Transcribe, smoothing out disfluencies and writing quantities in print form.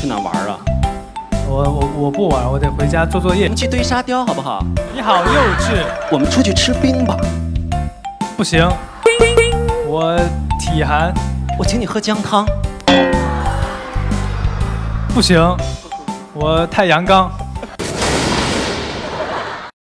去哪玩啊？ 我不玩，我得回家做作业。 我们去堆沙雕好不好？ 你好幼稚。 我们出去吃冰吧。 不行，我体寒。 我请你喝姜汤。 不行，我太阳刚。